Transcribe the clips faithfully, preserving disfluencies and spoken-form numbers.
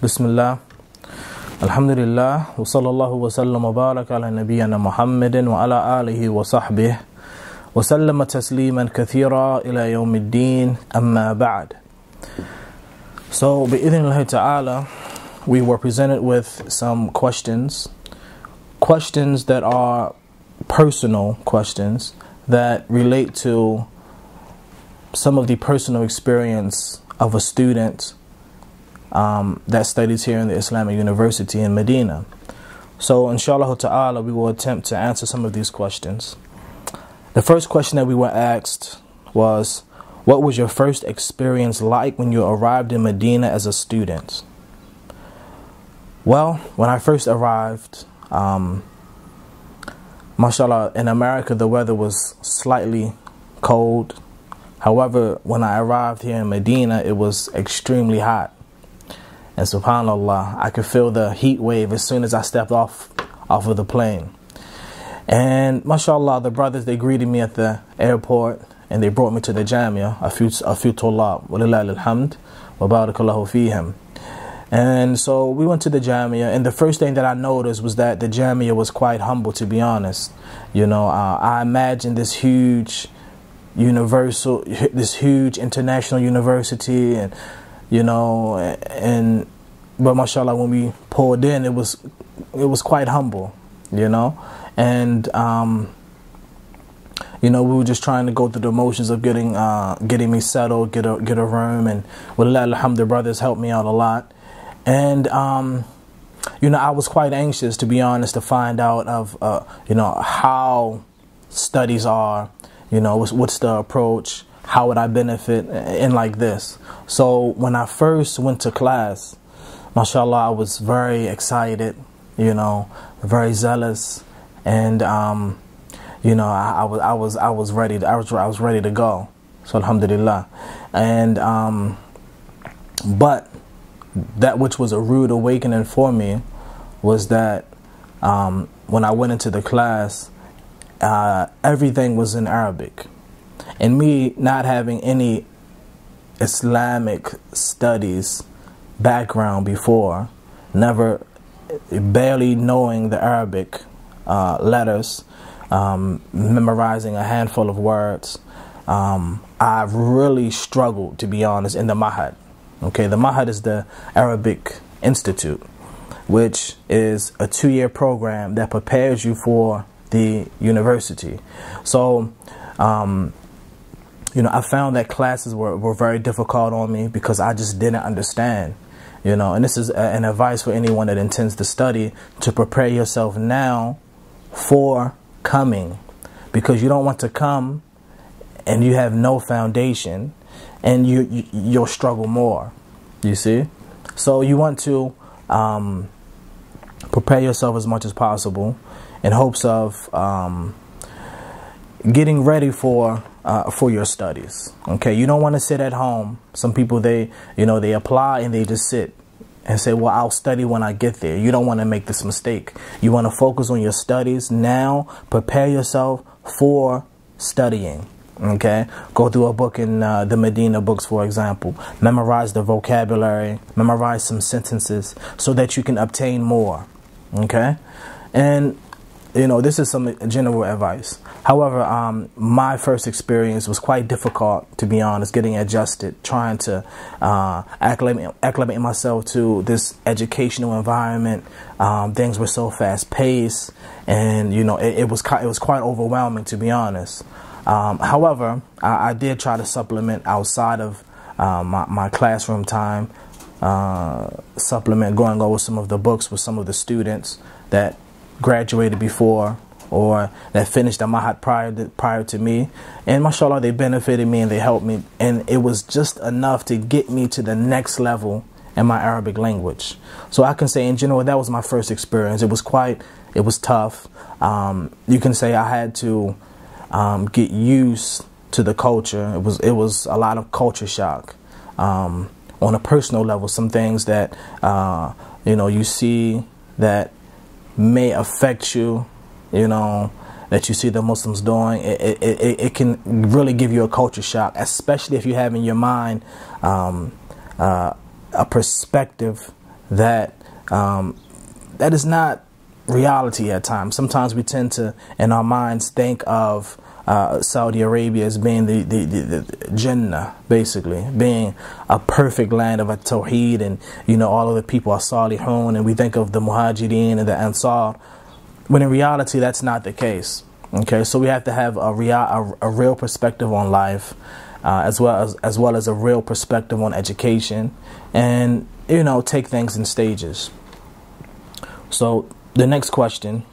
Bismillah, Alhamdulillah, wa sallallahu wa sallam wa barak ala nabiyyina Muhammadin wa ala alihi wa sahbihi wa sallama tasliman kathira ila yawmiddin, amma ba'd. So, bi'idhnillahi ta'ala, we were presented with some questions, questions that are personal questions that relate to some of the personal experience of a student Um, that studies here in the Islamic University in Medina. So inshallah ta'ala, we will attempt to answer some of these questions. The first question that we were asked was, what was your first experience like when you arrived in Medina as a student? Well, when I first arrived, um, mashallah, in America the weather was slightly cold. However, when I arrived here in Medina, it was extremely hot. And subhanAllah, I could feel the heat wave as soon as I stepped off off of the plane. And mashallah, the brothers, they greeted me at the airport and they brought me to the Jamia, a few a few tulab, walillahi alhamd, wa barakallahu fihim. And so we went to the Jamia, and the first thing that I noticed was that the Jamia was quite humble, to be honest. You know, uh, I imagined this huge universal, this huge international university, and you know, and but mashallah, when we pulled in, it was it was quite humble, you know, and um, you know, we were just trying to go through the motions of getting uh, getting me settled, get a get a room, and walillah alhamd, the brothers helped me out a lot, and um, you know, I was quite anxious, to be honest, to find out of uh, you know, how studies are, you know, what's, what's the approach. How would I benefit in like this? So when I first went to class, mashallah, I was very excited, you know, very zealous, and um, you know, I, I was I was I was ready. To, I was I was ready to go. So alhamdulillah, and um, but that which was a rude awakening for me was that um, when I went into the class, uh, everything was in Arabic. And me not having any Islamic studies background before, never, barely knowing the Arabic uh, letters, um, memorizing a handful of words, um, I really struggled, to be honest, in the Mahad. Okay, the Mahad is the Arabic Institute, which is a two-year program that prepares you for the university. So, um, you know, I found that classes were, were very difficult on me because I just didn't understand, you know, and this is a, an advice for anyone that intends to study, to prepare yourself now for coming, because you don't want to come and you have no foundation and you, you, you'll struggle more, you see? So you want to um, prepare yourself as much as possible in hopes of um, getting ready for Uh, for your studies. Okay, you don't want to sit at home. Some people, they, you know, they apply and they just sit and say, well, I'll study when I get there. You don't want to make this mistake. You want to focus on your studies now. Prepare yourself for studying. Okay, go through a book in uh, the Medina books, for example. Memorize the vocabulary, memorize some sentences so that you can obtain more. Okay, and you know, this is some general advice. However, um, my first experience was quite difficult, to be honest, getting adjusted, trying to uh, acclimate, acclimate myself to this educational environment. Um, things were so fast paced, and you know, it, it was it was quite overwhelming, to be honest. Um, however, I, I did try to supplement outside of uh, my, my classroom time, uh, supplement going over some of the books with some of the students that graduated before or that finished the Mahad prior to, prior to me, and mashallah, they benefited me and they helped me, and it was just enough to get me to the next level in my Arabic language. So I can say in general that was my first experience. It was quite, it was tough. Um, you can say I had to um, get used to the culture. It was it was a lot of culture shock um, on a personal level. Some things that uh, you know, you see that may affect you, you know, that you see the Muslims doing. It, it, it, it can really give you a culture shock, especially if you have in your mind um, uh, a perspective that um, that is not reality at times. Sometimes we tend to, in our minds, think of uh, Saudi Arabia as being the, the, the, the Jannah, basically, being a perfect land of a Tawheed, and, you know, all of the people are Salihun, and we think of the Muhajirin and the Ansar, when in reality, that's not the case. Okay, so we have to have a real, a, a real perspective on life, uh, as well as as well as a real perspective on education, and, you know, take things in stages. So the next question,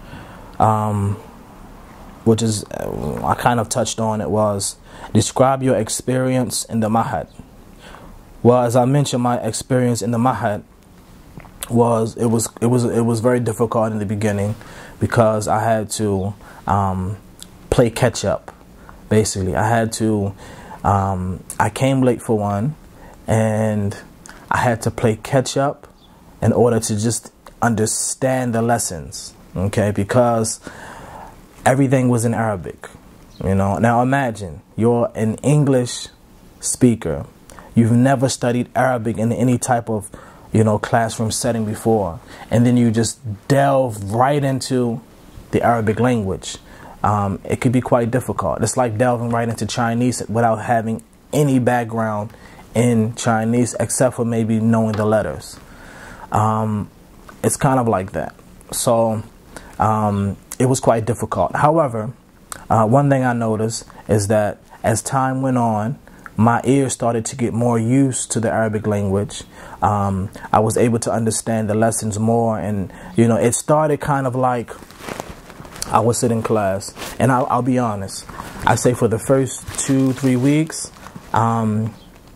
um, which is, uh, I kind of touched on it, was describe your experience in the Mahad. Well, as I mentioned, my experience in the Mahad was it was it was it was very difficult in the beginning, because I had to um, play catch up. Basically, I had to. Um, I came late for one, and I had to play catch up in order to just understand the lessons. Okay, because everything was in Arabic. You know. Now imagine you're an English speaker. You've never studied Arabic in any type of, you know, classroom setting before, and then you just delve right into the Arabic language. Um, it could be quite difficult. It's like delving right into Chinese without having any background in Chinese, except for maybe knowing the letters. Um, it's kind of like that. So um, it was quite difficult. However, uh, one thing I noticed is that as time went on, my ears started to get more used to the Arabic language. Um, I was able to understand the lessons more, and, you know, it started kind of like I would sit in class, and I'll, I'll be honest, I say for the first two, three weeks, um,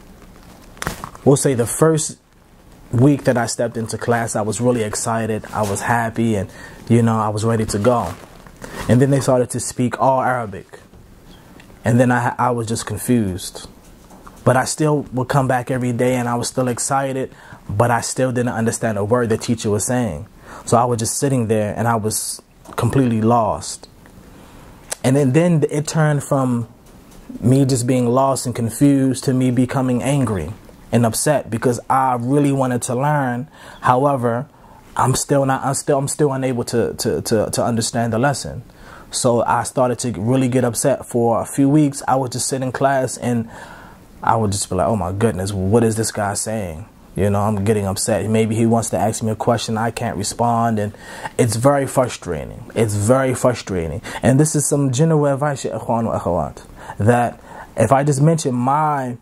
we'll say the first week that I stepped into class, I was really excited, I was happy, and, you know, I was ready to go. And then they started to speak all Arabic, and then I, I was just confused. But I still would come back every day, and I was still excited, but I still didn't understand a word the teacher was saying. So I was just sitting there, and I was completely lost. And then, then it turned from me just being lost and confused to me becoming angry and upset, because I really wanted to learn. However, I'm still not, I'm still, I'm still unable to, to, to, to understand the lesson. So I started to really get upset. For a few weeks, I would just sit in class, and I would just be like, oh my goodness, what is this guy saying? You know, I'm getting upset. Maybe he wants to ask me a question, I can't respond, and it's very frustrating. It's very frustrating. And this is some general advice, ya ikhwan wa akhawat, that if I just mention my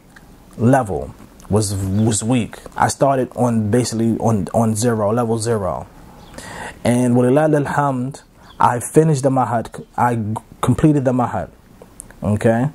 level was was weak, I started on basically on, on zero, level zero. And walillah alhamd, I finished the Mahad, I completed the Mahad, okay?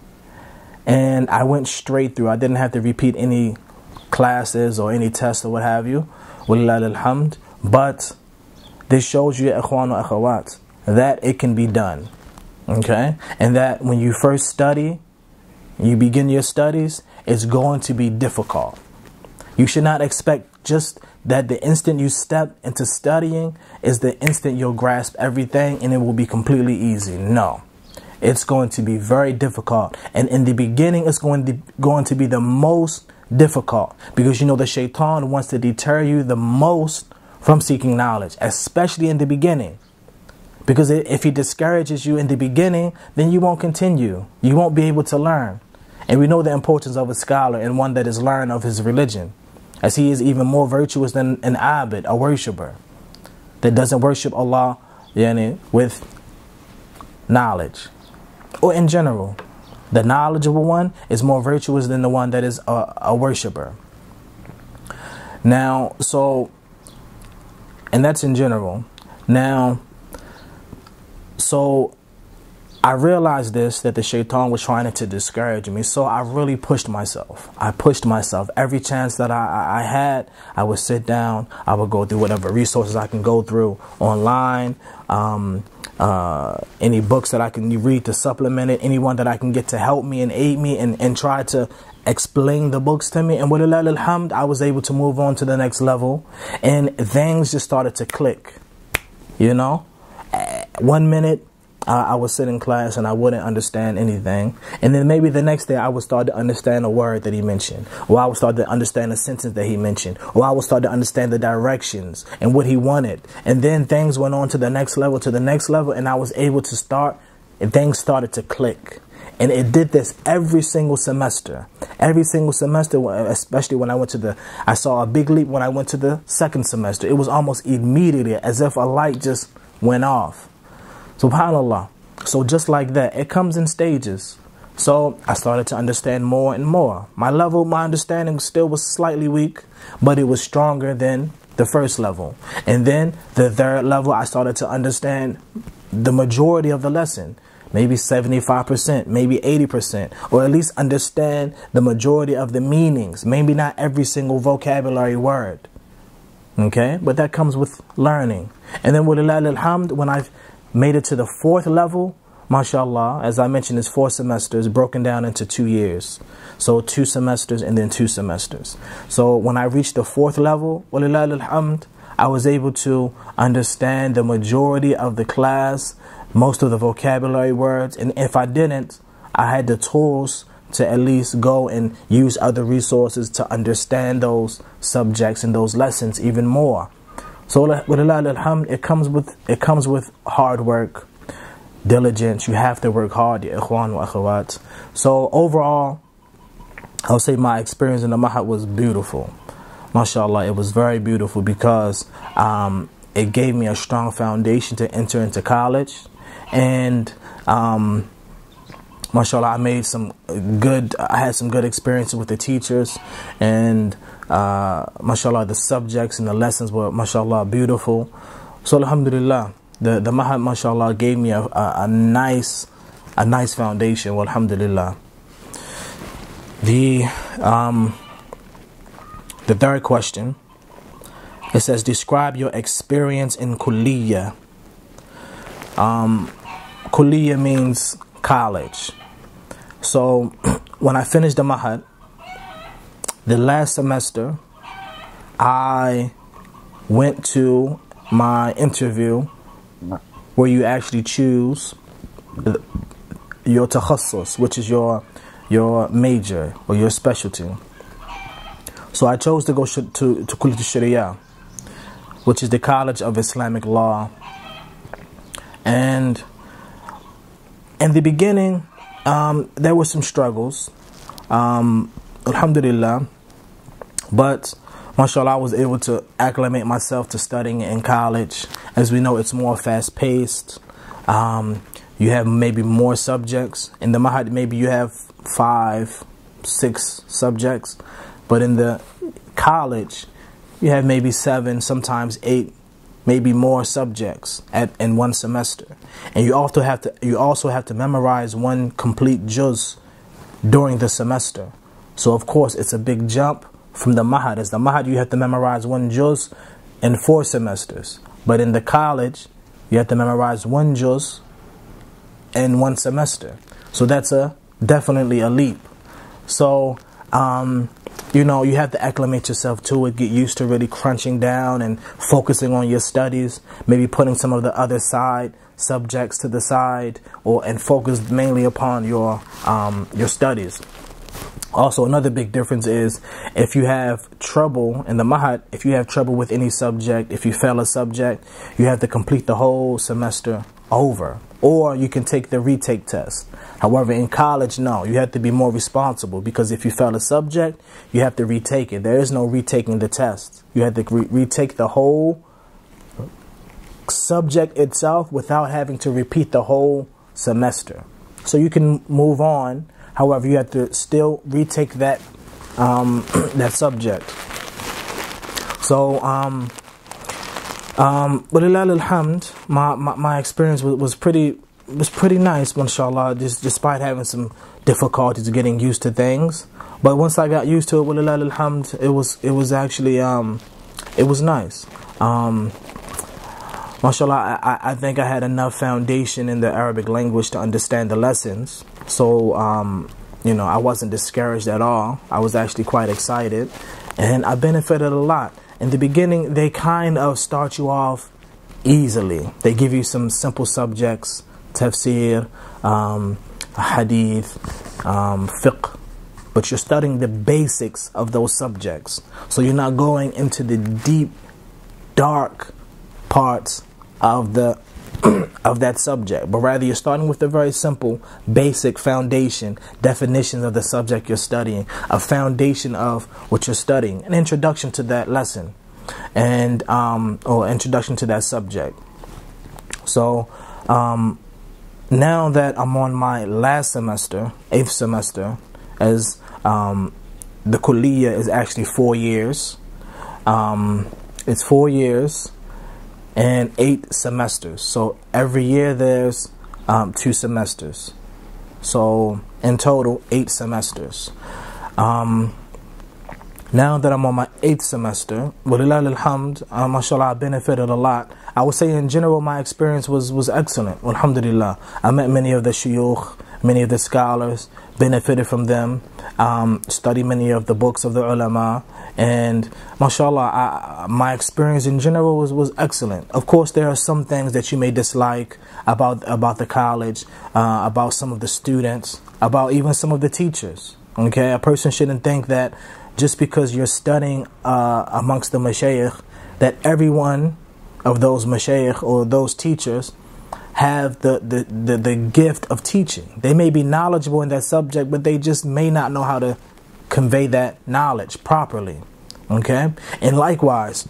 And I went straight through. I didn't have to repeat any classes or any tests or what have you. Walillah alhamd. But this shows you, ikhwan wa akhawat, that it can be done. Okay? And that when you first study, you begin your studies, it's going to be difficult. You should not expect just that the instant you step into studying is the instant you'll grasp everything and it will be completely easy. No. It's going to be very difficult. And in the beginning, it's going to, going to be the most difficult. Because, you know, the shaitan wants to deter you the most from seeking knowledge, especially in the beginning. Because if he discourages you in the beginning, then you won't continue. You won't be able to learn. And we know the importance of a scholar and one that is learned of his religion, as he is even more virtuous than an abid, a worshipper, that doesn't worship Allah yani, with knowledge. Or in general, the knowledgeable one is more virtuous than the one that is a, a worshipper. Now, so, and that's in general. Now, so I realized this, that the shaitan was trying to discourage me. So I really pushed myself. I pushed myself. Every chance that I, I had, I would sit down. I would go through whatever resources I can go through online. Um, uh, any books that I can read to supplement it. Anyone that I can get to help me and aid me and, and try to explain the books to me. And walillah alhamd, I was able to move on to the next level. And things just started to click. You know, one minute I, I would sit in class and I wouldn't understand anything. And then maybe the next day I would start to understand a word that he mentioned. Or I would start to understand a sentence that he mentioned. Or I would start to understand the directions and what he wanted. And then things went on to the next level, to the next level. And I was able to start, and things started to click. And it did this every single semester. Every single semester, especially when I went to the, I saw a big leap when I went to the second semester. It was almost immediately as if a light just went off. SubhanAllah. So just like that, it comes in stages. So I started to understand more and more. My level, my understanding still was slightly weak, but it was stronger than the first level. And then the third level, I started to understand the majority of the lesson. Maybe seventy-five percent, maybe eighty percent, or at least understand the majority of the meanings. Maybe not every single vocabulary word. Okay? But that comes with learning. And then with alhamd, when I've made it to the fourth level, mashallah, as I mentioned, it's four semesters broken down into two years. So two semesters and then two semesters. So when I reached the fourth level, alhamd, I was able to understand the majority of the class, most of the vocabulary words. And if I didn't, I had the tools to at least go and use other resources to understand those subjects and those lessons even more. So with alhamd, it comes with it comes with hard work, diligence. You have to work hard, ya ikhwan wa akhawat. So overall, I'll say my experience in the Mahad was beautiful. MashaAllah, it was very beautiful because um, it gave me a strong foundation to enter into college. And um, MashaAllah, I made some good, I had some good experiences with the teachers. And uh, MashaAllah, the subjects and the lessons were, MashaAllah, beautiful. So Alhamdulillah, the, the Mahad, MashaAllah, gave me a, a, a nice, a nice foundation. Well, Alhamdulillah. The, um, the third question, it says, describe your experience in Kulliyah. Um, Kulliyah means college. So when I finished the Mahad, the last semester, I went to my interview where you actually choose your takhassus, which is your your major or your specialty. So I chose to go sh to to Kulliyat al-Sharia, which is the College of Islamic Law. And in the beginning, um, there were some struggles, um, alhamdulillah, but mashallah, I was able to acclimate myself to studying in college. As we know, it's more fast-paced. Um, you have maybe more subjects. In the Mahad, maybe you have five, six subjects, but in the college, you have maybe seven, sometimes eight, maybe more subjects at in one semester. And you also have to you also have to memorize one complete juz during the semester. So of course it's a big jump from the Mahad. As the Mahad, you have to memorize one juz in four semesters. But in the college, you have to memorize one juz in one semester. So that's a definitely a leap. So um you know, you have to acclimate yourself to it, get used to really crunching down and focusing on your studies, maybe putting some of the other side subjects to the side, or and focus mainly upon your um, your studies. Also, another big difference is if you have trouble in the Mahad, if you have trouble with any subject, if you fail a subject, you have to complete the whole semester over. Or you can take the retake test. However, in college, no, you have to be more responsible, because if you fail a subject, you have to retake it. There is no retaking the test. You have to re retake the whole subject itself without having to repeat the whole semester. So you can move on. However, you have to still retake that um, that subject. So, um, um, but alhamd, my, my my experience was, was pretty was pretty nice, mashallah. Just despite having some difficulties getting used to things, but once I got used to it, alhamd, it was it was actually um, it was nice. Um, mashallah, I, I think I had enough foundation in the Arabic language to understand the lessons. So, um, you know, I wasn't discouraged at all. I was actually quite excited, and I benefited a lot. In the beginning, they kind of start you off easily. They give you some simple subjects tafsir, um, hadith, um, fiqh, but you're studying the basics of those subjects. So you're not going into the deep, dark parts of the of that subject, but rather you're starting with the very simple, basic foundation, definitions of the subject you're studying, a foundation of what you're studying, an introduction to that lesson, and um, or introduction to that subject. So um, now that I'm on my last semester, eighth semester, as um, the kulliyah is actually four years. Um, it's four years and eight semesters. So every year there's um, two semesters. So in total, eight semesters. Um, now that I'm on my eighth semester, walillah alhamd, uh, mashallah, I benefited a lot. I would say in general my experience was, was excellent, alhamdulillah. I met many of the shuyukh, many of the scholars, benefited from them, um, studied many of the books of the ulama, and mashallah, I, my experience in general was, was excellent. Of course, there are some things that you may dislike about, about the college, uh, about some of the students, about even some of the teachers. Okay, a person shouldn't think that just because you're studying uh, amongst the mashayikh, that everyone of those mashayikh or those teachers have the, the, the, the gift of teaching. They may be knowledgeable in that subject, but they just may not know how to convey that knowledge properly. Okay? And likewise,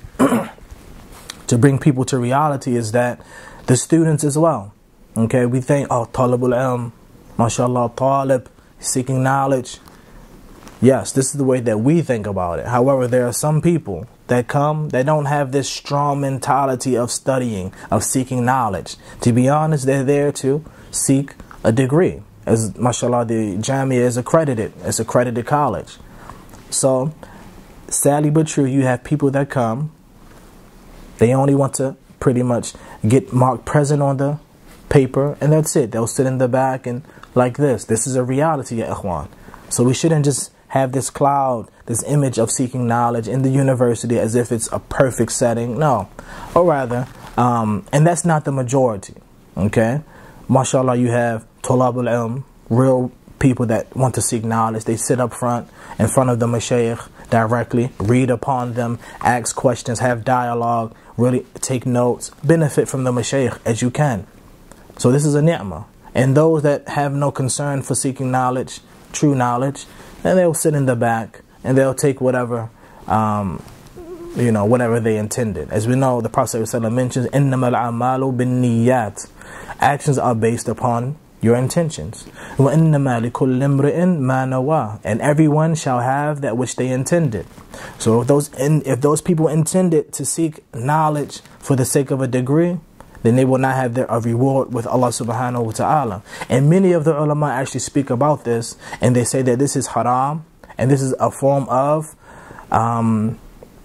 to bring people to reality is that the students as well. Okay? We think, oh, talibul ilm, mashallah, talib, seeking knowledge. Yes, this is the way that we think about it. However, there are some people that come, they don't have this strong mentality of studying, of seeking knowledge. To be honest, they're there to seek a degree. As mashallah, the Jamia is accredited. It's accredited college. So, sadly but true, you have people that come, they only want to pretty much get marked present on the paper, and that's it. They'll sit in the back and like this. This is a reality, ya ikhwan. So we shouldn't just have this cloud, this image of seeking knowledge in the university as if it's a perfect setting. No. Or rather, um, and that's not the majority. Okay? Mashallah, you have tulabul ilm, real people that want to seek knowledge. They sit up front, in front of the mashayikh directly, read upon them, ask questions, have dialogue, really take notes, benefit from the mashayikh as you can. So this is a ni'mah. And those that have no concern for seeking knowledge, true knowledge, and they'll sit in the back and they'll take whatever, um, you know, whatever they intended. As we know, the Prophet ﷺ mentions, إِنَّمَا الْأَعْمَالُ بِالنِّيَّاتِ. Actions are based upon your intentions. وَإِنَّمَا لِكُلِّ امْرِئٍ مَا نَوَى. And everyone shall have that which they intended. So if those, in, if those people intended to seek knowledge for the sake of a degree, then they will not have their a reward with Allah subhanahu wa ta'ala. And many of the ulama actually speak about this, and they say that this is haram, and this is a form of um,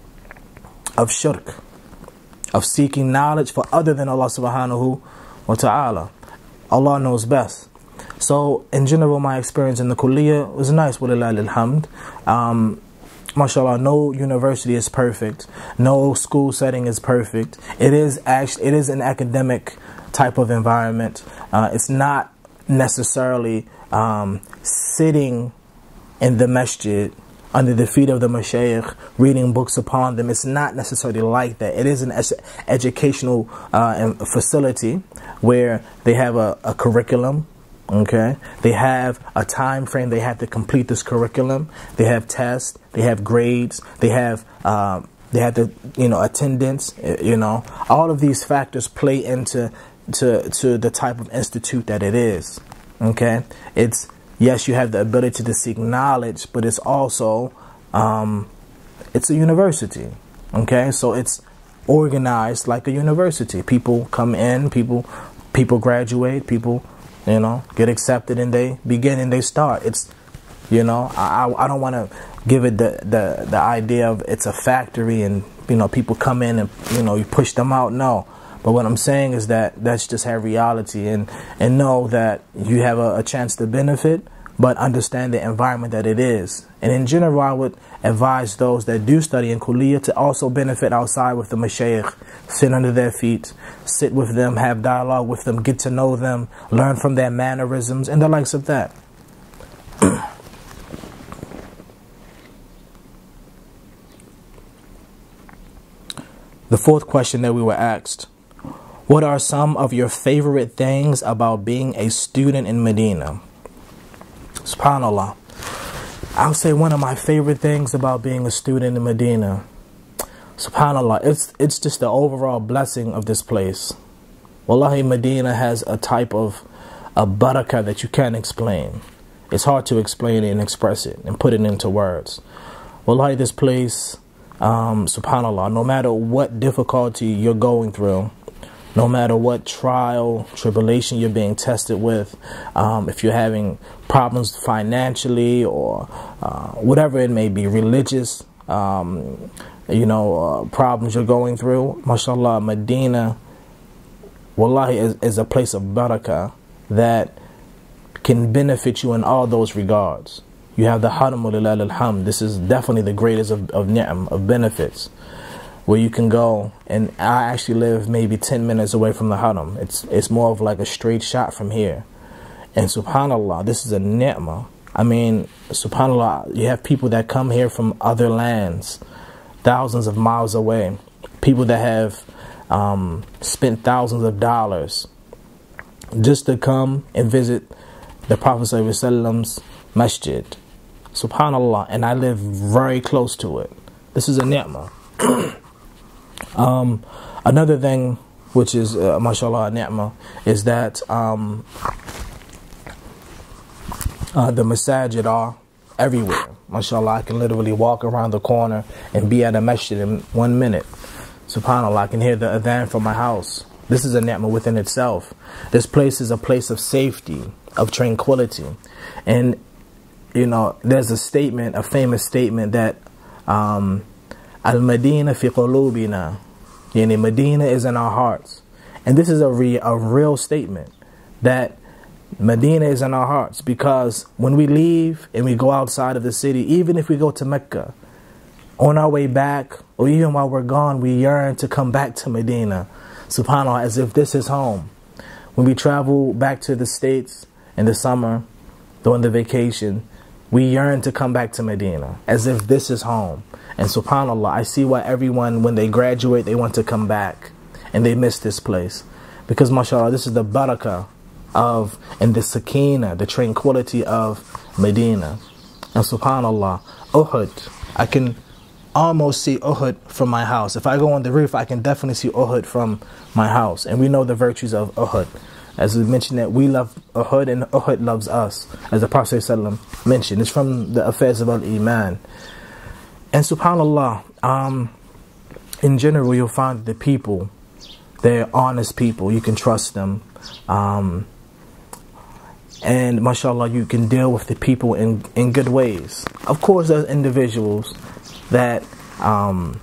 of shirk, of seeking knowledge for other than Allah subhanahu wa ta'ala. Allah knows best. So in general, my experience in the kulliyah was nice, walillah alhamd. Um, Mashallah, no university is perfect. No school setting is perfect. It is actually it is an academic type of environment. Uh, it's not necessarily um, sitting in the masjid under the feet of the mashayikh, reading books upon them. It's not necessarily like that. It is an educational uh, facility where they have a, a curriculum. Okay, they have a time frame. They have to complete this curriculum. They have tests. They have grades. They have um, they have the you know attendance. You know, all of these factors play into to to the type of institute that it is. Okay, it's yes, you have the ability to seek knowledge, but it's also um, it's a university. Okay, so it's organized like a university. People come in. People people graduate. People. You know, get accepted and they begin and they start. It's, you know, I, I don't want to give it the, the, the idea of it's a factory and, you know, people come in and, you know, you push them out. No. But what I'm saying is that that's just how reality and, and know that you have a, a chance to benefit but understand the environment that it is. And in general, I would advise those that do study in Kuliya to also benefit outside with the Mashayikh. Sit under their feet, sit with them, have dialogue with them, get to know them, learn from their mannerisms, and the likes of that. The fourth question that we were asked: what are some of your favorite things about being a student in Medina? SubhanAllah. I'll say one of my favorite things about being a student in Medina, SubhanAllah, it's it's just the overall blessing of this place. Wallahi, Medina has a type of a barakah that you can't explain. It's hard to explain it and express it and put it into words. Wallahi, this place, um, SubhanAllah, no matter what difficulty you're going through, no matter what trial, tribulation you're being tested with, um, if you're having problems financially or uh, whatever it may be, religious, um, you know, uh, problems you're going through, mashallah, Medina, wallahi, is, is a place of barakah that can benefit you in all those regards. You have the haram lillahi alhamd. This is definitely the greatest of, of ni'am, of benefits, where you can go, and I actually live maybe ten minutes away from the haram. It's it's more of like a straight shot from here. And subhanallah, this is a ni'mah. I mean, subhanallah, you have people that come here from other lands, thousands of miles away. People that have um, spent thousands of dollars just to come and visit the Prophet sallallahu alaihi wasallam's masjid. Subhanallah, and I live very close to it. This is a ni'mah. Um, another thing, which is, uh, mashallah, ni'mah, is that um, uh, the masajid are everywhere. Mashallah, I can literally walk around the corner and be at a masjid in one minute. Subhanallah, I can hear the adhan from my house. This is a ni'mah within itself. This place is a place of safety, of tranquility. And, you know, there's a statement, a famous statement that um, Al-Madina fi qulubina, yani Medina is in our hearts. And this is a, re a real statement, that Medina is in our hearts, because when we leave and we go outside of the city, even if we go to Mecca, on our way back, or even while we're gone, we yearn to come back to Medina, subhanAllah, as if this is home. When we travel back to the States in the summer, during the vacation, we yearn to come back to Medina, as if this is home. And subhanAllah, I see why everyone, when they graduate, they want to come back, and they miss this place. Because mashallah, this is the barakah of, and the sakina, the tranquility of Medina. And subhanAllah, Uhud, I can almost see Uhud from my house. If I go on the roof, I can definitely see Uhud from my house. And we know the virtues of Uhud. As we mentioned, that we love Uhud and Uhud loves us, as the Prophet ﷺ mentioned. It's from the affairs of Al-Iman. And subhanAllah, um, in general, you'll find the people, they're honest people. You can trust them. Um, and mashallah, you can deal with the people in, in good ways. Of course, there's individuals that, um,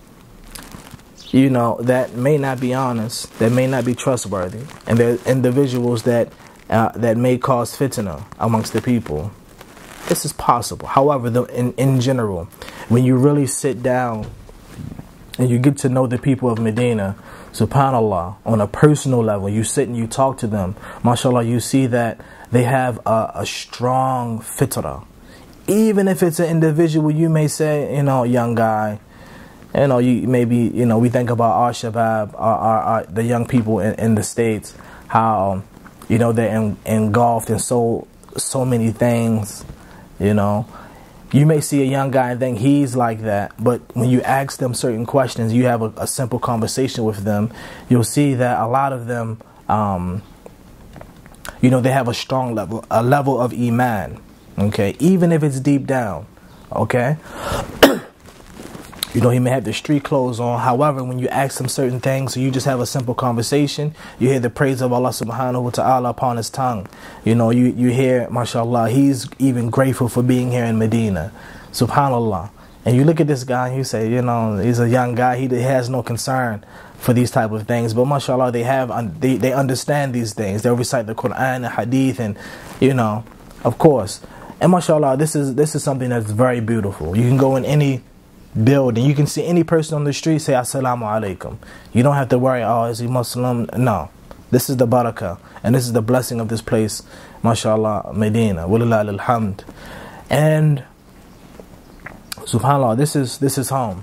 you know, that may not be honest, that may not be trustworthy. And there are individuals that, uh, that may cause fitna amongst the people. This is possible. However, the, in, in general, when you really sit down and you get to know the people of Medina, subhanAllah, on a personal level, you sit and you talk to them, mashallah, you see that they have a, a strong fitrah. Even if it's an individual, you may say, you know, young guy, you know, you maybe, you know, we think about our shabab, our, our, our, the young people in, in the States, how, you know, they're en, engulfed in so, so many things. You know, you may see a young guy and think he's like that, but when you ask them certain questions, you have a, a simple conversation with them, you'll see that a lot of them, um, you know, they have a strong level, a level of iman, okay, even if it's deep down, okay. You know, he may have the street clothes on. However, when you ask him certain things, so you just have a simple conversation, you hear the praise of Allah subhanahu wa ta'ala upon his tongue. You know, you, you hear, mashallah, he's even grateful for being here in Medina. Subhanallah. And you look at this guy and you say, you know, he's a young guy. He has no concern for these type of things. But mashallah, they have, they, they understand these things. They recite the Quran and Hadith, and, you know, Of course. And mashallah, this is this is something that's very beautiful. You can go in any building, you can see any person on the street, say assalamu alaikum. You don't have to worry, oh, is he Muslim? No. This is the barakah, and this is the blessing of this place, mashallah, Medina, walillah alhamd. And subhanallah, this is this is home.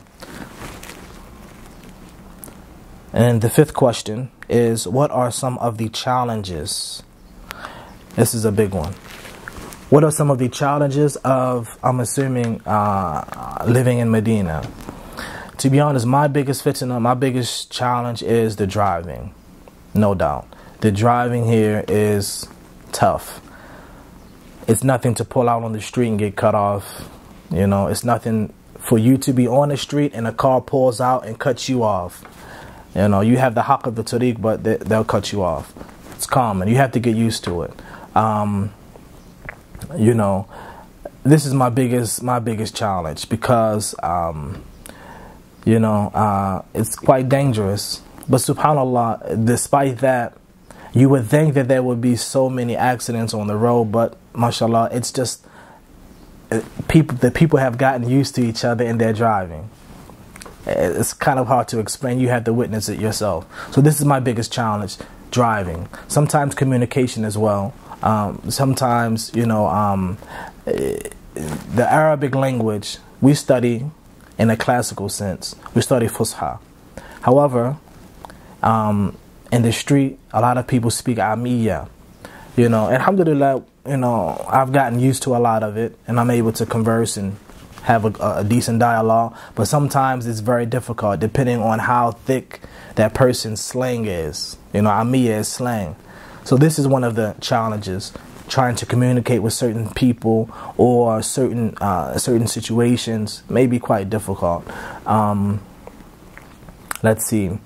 And the fifth question is, what are some of the challenges? This is a big one. What are some of the challenges of, I'm assuming, uh, living in Medina? To be honest, my biggest fitna, my biggest challenge is the driving. No doubt. The driving here is tough. It's nothing to pull out on the street and get cut off. You know, it's nothing for you to be on the street and a car pulls out and cuts you off. You know, you have the haqq of the tariq, but they, they'll cut you off. It's common. You have to get used to it. Um, you know, this is my biggest my biggest challenge because, um, you know, uh, it's quite dangerous. But subhanallah, despite that, you would think that there would be so many accidents on the road, but mashallah, it's just uh, people that people have gotten used to each other in their driving. It's kind of hard to explain. You have to witness it yourself. So this is my biggest challenge, driving. Sometimes communication as well. Um, sometimes, you know, um, the Arabic language, we study in a classical sense. We study Fusha. However, um, in the street, a lot of people speak Amiyya. You know, alhamdulillah, you know, I've gotten used to a lot of it, and I'm able to converse and have a, a decent dialogue, but sometimes it's very difficult depending on how thick that person's slang is. You know, Amiyya is slang. So this is one of the challenges, trying to communicate with certain people or certain uh, certain situations may be quite difficult. Um, let's see.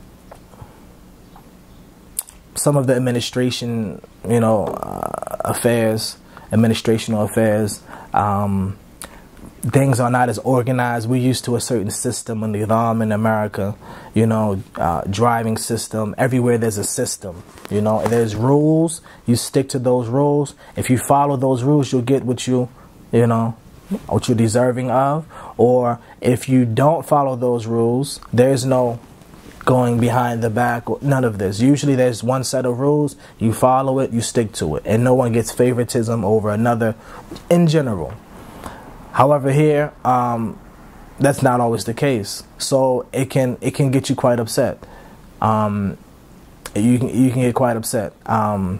Some of the administration, you know, uh, affairs, administrational affairs, um, things are not as organized. We're used to a certain system in the Nizam in America, you know, uh, driving system. Everywhere there's a system, you know, there's rules. You stick to those rules. If you follow those rules, you'll get what you, you know, what you're deserving of. Or if you don't follow those rules, there's no going behind the back, or none of this. Usually there's one set of rules. You follow it, you stick to it, and no one gets favoritism over another in general. However, here, um, that's not always the case. So it can it can get you quite upset. Um, you can you can get quite upset. Um,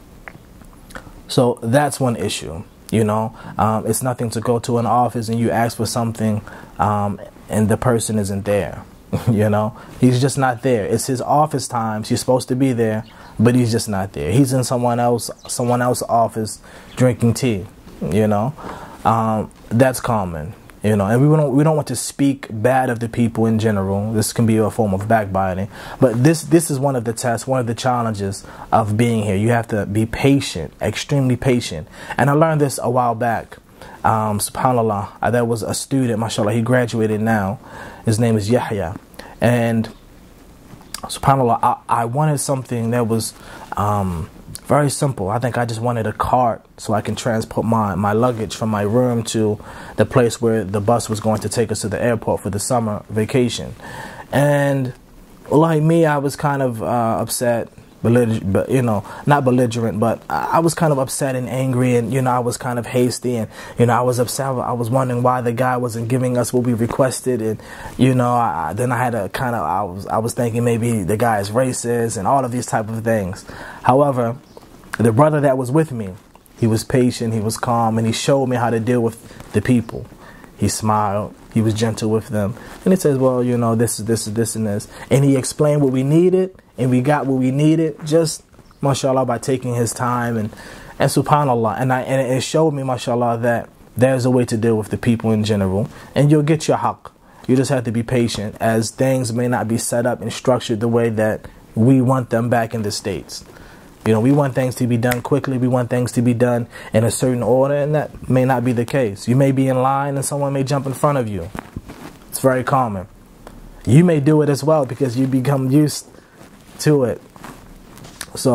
so that's one issue. You know, um, it's nothing to go to an office and you ask for something, um, and the person isn't there. You know, he's just not there. It's his office times. He's supposed to be there, but he's just not there. He's in someone else someone else's office drinking tea. You know. Um, that's common, you know, and we don't we don't want to speak bad of the people in general. This can be a form of backbiting, but this this is one of the tests, one of the challenges of being here. You have to be patient, extremely patient. And I learned this a while back. Um, subhanallah, uh, there was a student, mashallah, he graduated now. His name is Yahya, and subhanallah, I, I wanted something that was um, very simple. I think I just wanted a cart so I can transport my, my luggage from my room to the place where the bus was going to take us to the airport for the summer vacation. And like me, I was kind of uh, upset, belligerent, but you know, not belligerent, but I was kind of upset and angry, and you know, I was kind of hasty, and you know, I was upset. I was wondering why the guy wasn't giving us what we requested, and you know, I, then I had a kind of, I was, I was thinking maybe the guy is racist and all of these type of things. However, the brother that was with me, he was patient, he was calm, and he showed me how to deal with the people. He smiled, he was gentle with them, and he says, well, you know, this is this is this and this, and he explained what we needed, and we got what we needed, just mashallah, by taking his time, and and subhanallah, and I and it showed me, mashallah, that there's a way to deal with the people in general, and you'll get your haqq. You just have to be patient, as things may not be set up and structured the way that we want them back in the States. You know, we want things to be done quickly. We want things to be done in a certain order, and that may not be the case. You may be in line and someone may jump in front of you. It's very common. You may do it as well because you become used to it. So,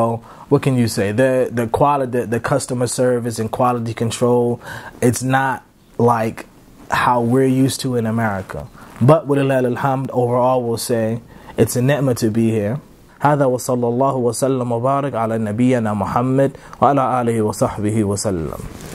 what can you say? The the quality, the, the customer service and quality control, it's not like how we're used to in America. But walillahil alhamd, overall we'll say it's a ni'mah to be here. هذا وصلى الله وسلم وبارك على نبينا محمد وعلى آله وصحبه وسلم.